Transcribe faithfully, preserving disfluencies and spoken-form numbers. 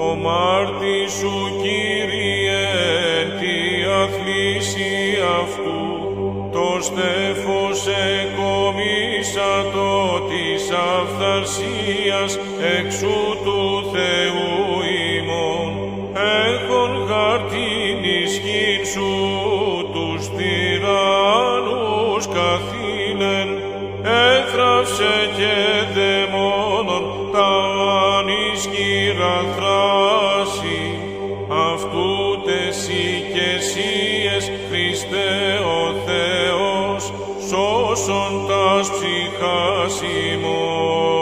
ο μάρτης σου, Κύριε, τη αθλήση αυτού, το στέφος εκομίσατο της αυθαρσίας εξού του Θεού ημών, έχων χαρτήν ισχύν σου τους τυράννους καθήλεν, έθραυσε και δαιμόνων τα ανισχύρα θράση, αυτού τες οικεσίες, Χριστέ ο Θεός, σώσον τας ψυχάς ημών.